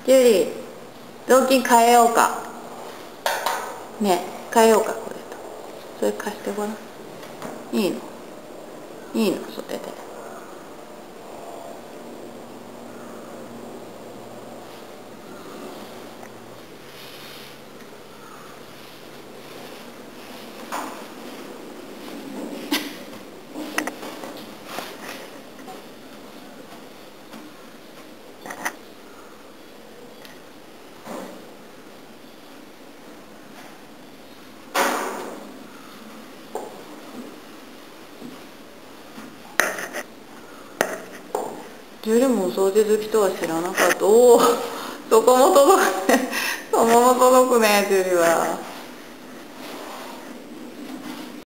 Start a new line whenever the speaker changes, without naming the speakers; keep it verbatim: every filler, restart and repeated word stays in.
ジュリー、雑巾変えようか。ねえ、変えようか、これと。それ貸してごらん。いいのいいのそれで。ジュリもお掃除好きとは知らなかった。おお、そこも届くね。そこも届くね、ジュリは。